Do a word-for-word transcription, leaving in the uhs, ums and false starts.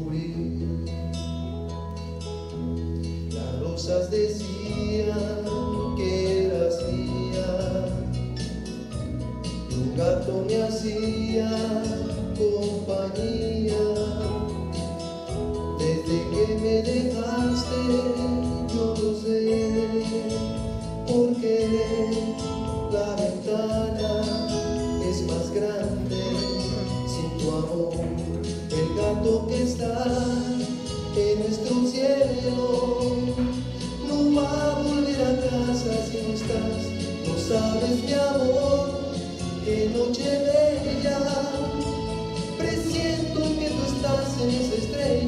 descubrí. Las rosas decían que eras mía, y un gato me hacía compañía. Desde que me dejaste yo lo sé, porque la ventana es más grande sin tu amor. El gato que está en nuestro cielo no va a volver a casa si no estás. No sabes, mi amor, qué noche bella, presiento que tú estás en esa estrella.